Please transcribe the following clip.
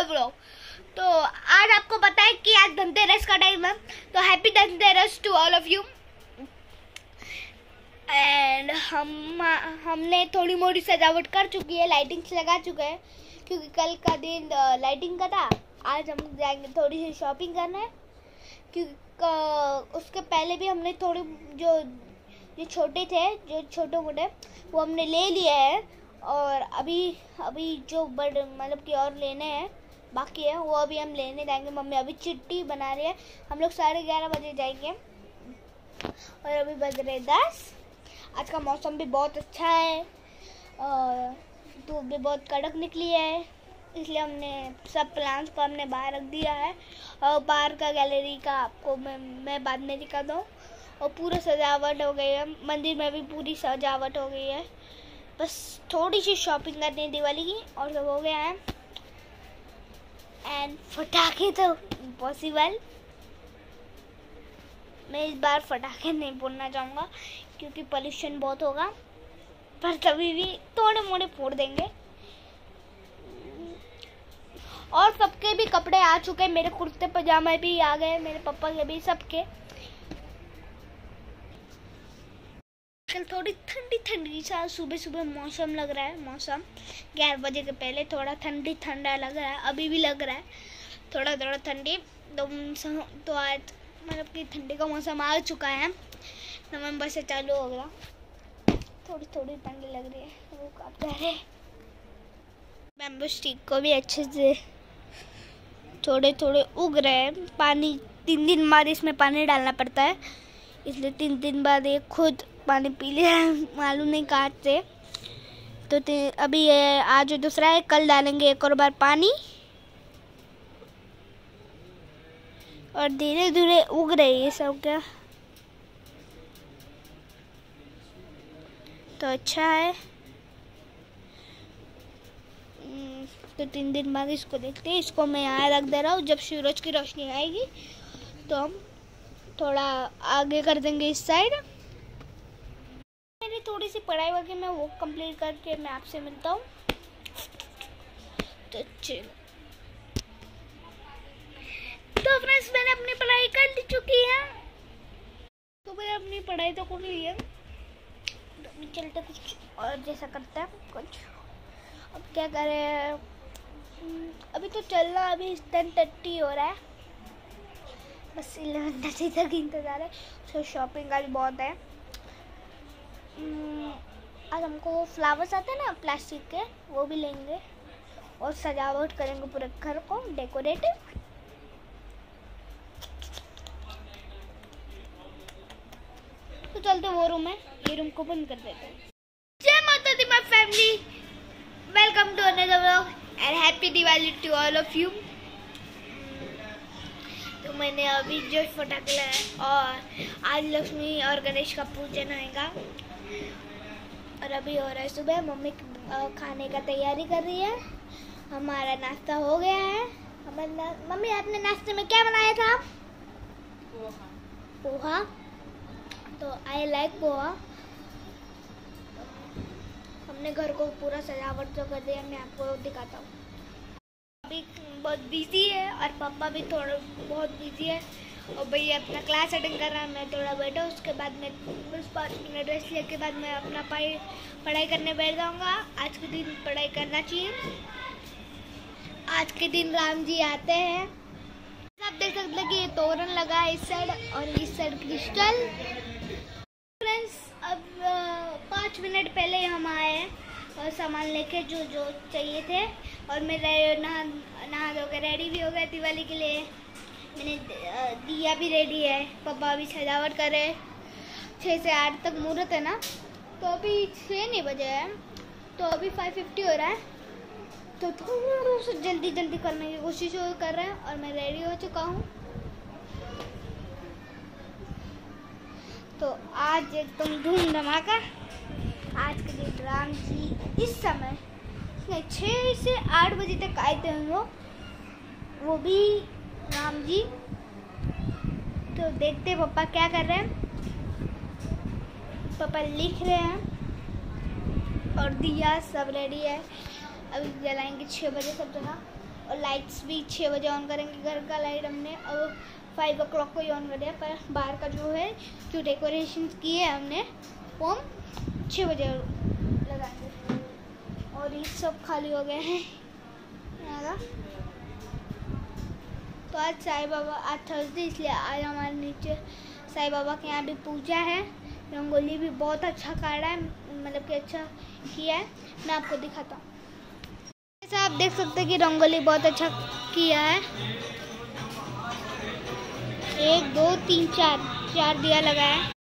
Vlog. तो आज आपको पता है कि आज धनतेरस का टाइम है, तो happy Dhanteras to all of you. And हमने थोड़ी मोड़ी सजावट कर चुकी है, लाइटिंग्स लगा चुके हैं क्योंकि कल का दिन लाइटिंग का था। आज हम जाएंगे थोड़ी सी शॉपिंग करने, क्योंकि उसके पहले भी हमने थोड़ी जो छोटे थे, जो छोटे मोटे वो हमने ले लिए हैं, और अभी जो बड़े मतलब कि और लेने हैं बाकी है वो अभी हम लेने जाएंगे। मम्मी अभी चिट्ठी बना रही है। हम लोग 11:30 बजे जाएंगे और अभी बज रहे 10। आज का मौसम भी बहुत अच्छा है और धूप भी बहुत कड़क निकली है, इसलिए हमने सब प्लान्स को हमने बाहर रख दिया है। और बाहर का गैलरी का आपको मैं बाद में दिखा दूँ। और पूरा सजावट हो गई है, मंदिर में भी पूरी सजावट हो गई है, बस थोड़ी सी शॉपिंग करनी है दिवाली की और सब हो गया है। एंड फटाखे तो इम्पॉसिबल, मैं इस बार फटाखे नहीं फोड़ना चाहूँगा क्योंकि पोल्यूशन बहुत होगा, पर तभी भी थोड़े मोड़े फोड़ देंगे। और सबके भी कपड़े आ चुके हैं, मेरे कुर्ते पजामे भी आ गए, मेरे पापा के भी, सबके। कल थोड़ी ठंडी सा सुबह सुबह मौसम लग रहा है, मौसम 11 बजे के पहले थोड़ा ठंडा लग रहा है, अभी भी लग रहा है थोड़ा ठंडी। तो आज मतलब कि ठंडी का मौसम आ चुका है, नवंबर से चालू हो गया। थोड़ी ठंडी लग रही है, वो काट रहे। बैम्बू स्टिक को भी अच्छे से थोड़े उग रहे हैं। पानी 3 दिन बाद इसमें पानी डालना पड़ता है, इसलिए 3 दिन बाद ये खुद पानी पी लिया, मालूम नहीं काटते। तो अभी ये आज दूसरा है, कल डालेंगे एक और बार पानी और धीरे धीरे उग रही है सब क्या, तो अच्छा है। तो 3 दिन बाद इसको देखते हैं। इसको मैं यहाँ रख दे रहा हूँ, जब सूरज की रोशनी आएगी तो हम थोड़ा आगे कर देंगे इस साइड। मेरी थोड़ी सी पढ़ाई वगैरह मैं वो कंप्लीट करके मैं आपसे मिलता हूँ। तो चलो, तो फ्रेंड्स मैंने अपनी पढ़ाई कर चुकी है, तो मैंने अपनी पढ़ाई तो कर ली है, तो चलते कुछ और जैसा करते हैं कुछ। अब क्या करें, अभी तो चलना, अभी 10:30 हो रहा है, बस 11:30 तक इंतज़ार है। तो शॉपिंग का भी बहुत है। आज हमको वो फ्लावर्स आते हैं ना प्लास्टिक के, वो भी लेंगे और सजावट करेंगे पूरे घर को डेकोरेटिव। तो चलते वो रूम है, ये रूम को बंद कर देते हैं। जय माता दी my family, welcome to another vlog and happy Diwali to all of you. तो मैंने अभी जो फटाके लगाए और आज लक्ष्मी और गणेश का पूजन होगा। और अभी हो रहा है सुबह, मम्मी खाने का तैयारी कर रही है। हमारा नाश्ता हो गया है। मम्मी आपने नाश्ते में क्या बनाया था? पोहा। तो आई लाइक पोहा। हमने घर को पूरा सजावट जो कर दिया, मैं आपको दिखाता हूँ। अभी बहुत बिजी है और पापा भी थोड़ा बहुत बिजी है, और भैया अपना क्लास अटेंड कर रहा है, मैं थोड़ा बैठा। उसके बाद में बस 5 मिनट रेस्ट लेने के बाद मैं अपना पढ़ाई करने बैठ जाऊँगा। आज के दिन पढ़ाई करना चाहिए। आज के दिन राम जी आते हैं। आप देख सकते हैं कि ये तोरण लगा है इस साइड और इस साइड क्रिस्टल। फ्रेंड्स अब 5 मिनट पहले हम आए हैं और सामान लेके जो चाहिए थे, और मैं नहा धोकर रेडी भी हो गया दिवाली के लिए। मैंने दिया भी रेडी है, पापा भी सजावट करे। 6 से 8 तक मुहूर्त है ना, तो अभी 6 नहीं बजे है, तो अभी 5:50 हो रहा है। तो थोड़ा सा जल्दी करने की कोशिश कर रहे हैं और मैं रेडी हो चुका हूँ। तो आज एकदम धूम धमाका। आज के दिन राम जी इस समय 6 से 8 बजे तक आए थे हम लोग, वो भी राम जी। तो देखते पापा क्या कर रहे हैं। पापा लिख रहे हैं और दिया सब रेडी है, अभी जलाएंगे 6 बजे सब जगह। और लाइट्स भी 6 बजे ऑन करेंगे। घर का लाइट हमने अब 5 o'clock को ही ऑन कर दिया, पर बाहर का जो है जो डेकोरेशन की है हमने वो हम 6 बजे लगाएंगे। और ये सब खाली हो गए हैं यहाँ का। तो आज साईं बाबा, आज थर्सडे इसलिए आज हमारे नीचे साईं बाबा के यहाँ भी पूजा है। रंगोली भी बहुत अच्छा काटा है, मतलब कि अच्छा किया है। मैं आपको दिखाता हूँ। जैसा आप देख सकते हैं कि रंगोली बहुत अच्छा किया है। 1 2 3 4 दिया लगाया है।